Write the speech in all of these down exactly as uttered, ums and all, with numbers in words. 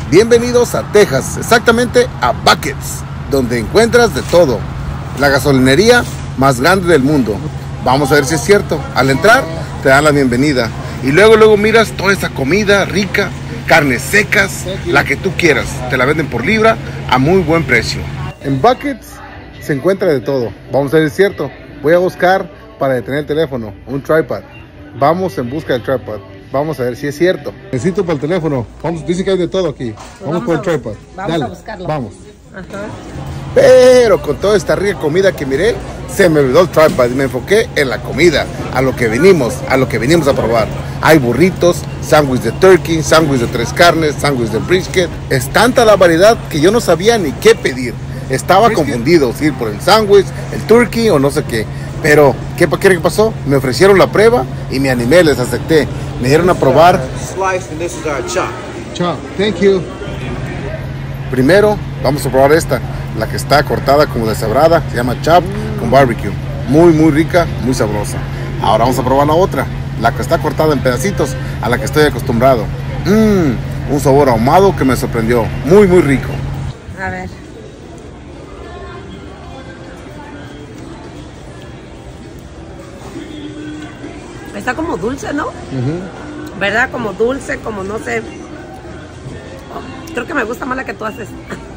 Bienvenidos a Texas, exactamente a Buckets, donde encuentras de todo. La gasolinería más grande del mundo. Vamos a ver si es cierto. Al entrar te dan la bienvenida y luego luego miras toda esa comida rica, carnes secas, la que tú quieras. Te la venden por libra a muy buen precio. En Buckets se encuentra de todo. Vamos a ver si es cierto. Voy a buscar para detener el teléfono un tripod. Vamos en busca del tripod. Vamos a ver si es cierto. Necesito para el teléfono. Vamos, dice que hay de todo aquí. Vamos, vamos por el tripod. Vamos Dale, a buscarlo. Vamos. Ajá. Pero con toda esta rica comida que miré, se me olvidó el tripod y me enfoqué en la comida, a lo que venimos, a lo que venimos a probar. Hay burritos, sándwich de turkey, sándwich de tres carnes, sándwich de brisket. Es tanta la variedad que yo no sabía ni qué pedir. Estaba brisket confundido, si ir por el sándwich, el turkey o no sé qué. Pero, ¿qué, ¿qué pasó? Me ofrecieron la prueba y me animé, les acepté. Me dieron a probar. Slice and this is our chop. Chop, thank you. Primero, vamos a probar esta, la que está cortada como deshebrada, se llama chop con barbecue. Muy, muy rica, muy sabrosa. Ahora vamos a probar la otra, la que está cortada en pedacitos, a la que estoy acostumbrado. Mmm, un sabor ahumado que me sorprendió. Muy, muy rico. A ver. Está como dulce, ¿no? Uh-huh. ¿Verdad? Como dulce, como no sé. Creo que me gusta más la que tú haces.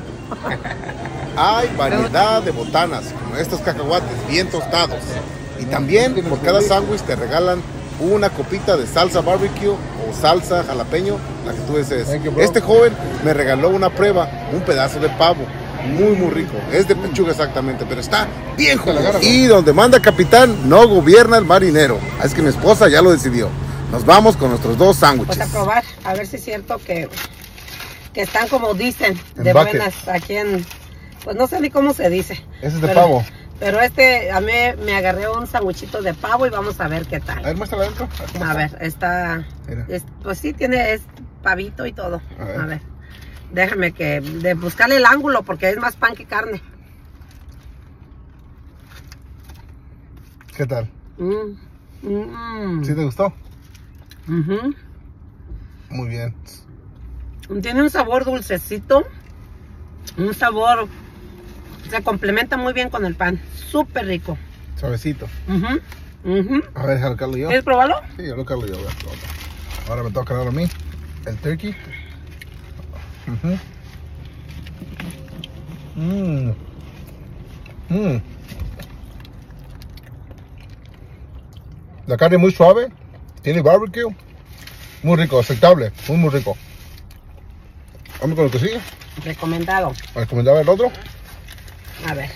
Hay variedad de botanas, como estos cacahuates bien tostados. Y también por cada sándwich te regalan una copita de salsa barbecue o salsa jalapeño, la que tú desees. Este joven me regaló una prueba, un pedazo de pavo. Muy, muy rico. Es de pechuga exactamente, pero está bien jugoso. Y donde manda capitán, no gobierna el marinero. Así que mi esposa ya lo decidió. Nos vamos con nuestros dos sándwiches. Pues a probar, a ver si es cierto que, que están como dicen, de buenas aquí en... Pues no sé ni cómo se dice. Ese es de pero, pavo. Pero este, a mí me agarré un sándwichito de pavo y vamos a ver qué tal. A ver, muéstralo adentro. A ver, está... Es, pues sí, tiene es pavito y todo. A ver. A ver. Déjame que de buscarle el ángulo porque es más pan que carne. ¿Qué tal? Mm. Mm. ¿Sí te gustó? Uh-huh. Muy bien. Tiene un sabor dulcecito. Un sabor... Se complementa muy bien con el pan. Súper rico. Suavecito. Uh-huh. Uh-huh. A ver, déjalo carlo yo. ¿Quieres probarlo? Sí, yo lo carlo yo. Ahora me toca darlo a mí. El turkey. Uh-huh. Mm. Mm. La carne muy suave, tiene barbecue, muy rico, aceptable, muy muy rico. Vamos con lo que sigue. Recomendado. ¿Recomendaba el otro? A ver.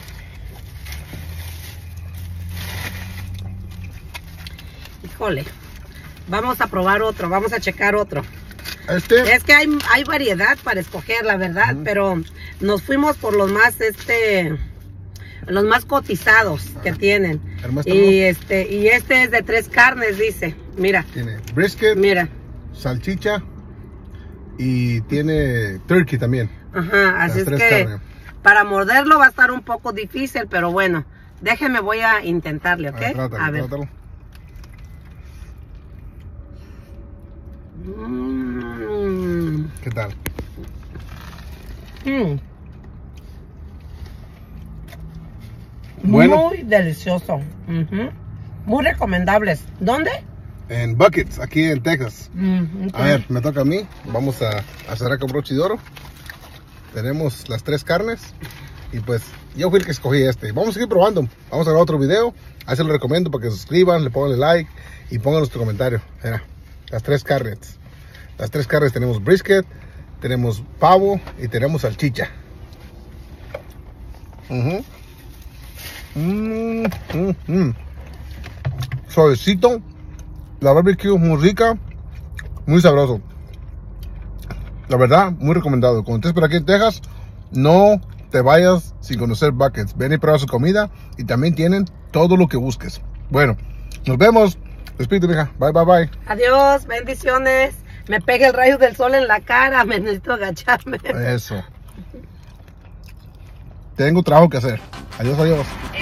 Híjole. Vamos a probar otro, vamos a checar otro. Este. Es que hay, hay variedad para escoger, la verdad, uh-huh. Pero nos fuimos por los más, este, los más cotizados que uh-huh. tienen. Y este, y este es de tres carnes, dice. Mira. Tiene brisket. Mira. Salchicha. Y tiene turkey también. Ajá, así es que carnes. Para morderlo va a estar un poco difícil, pero bueno, déjeme, voy a intentarle, ¿ok? Ah, trátalo, a ver. Trátalo. Mm. ¿Qué tal? Mm. Bueno. Muy delicioso. Uh-huh. Muy recomendables. ¿Dónde? En Buckets, aquí en Texas. Mm, okay. A ver, me toca a mí. Vamos a, a cerrar con broche de oro. Tenemos las tres carnes. Y pues yo fui el que escogí este. Vamos a seguir probando. Vamos a grabar otro video. Ahí se lo recomiendo para que se suscriban, le pongan like y pongan nuestro comentario. Mira, las tres carnes. Las tres carnes tenemos brisket, tenemos pavo y tenemos salchicha. Uh-huh. mm, mm, mm. Suavecito. La barbecue muy rica, muy sabroso. La verdad, muy recomendado. Cuando estés por aquí en Texas, no te vayas sin conocer Buckets. Ven y prueba su comida y también tienen todo lo que busques. Bueno, nos vemos. Despídete, hija. Bye, bye, bye. Adiós, bendiciones. Me pega el rayo del sol en la cara, me necesito agacharme. Eso. Tengo trabajo que hacer. Adiós, adiós.